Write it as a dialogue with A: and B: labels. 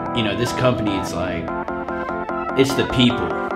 A: you know, this company is like, it's the people.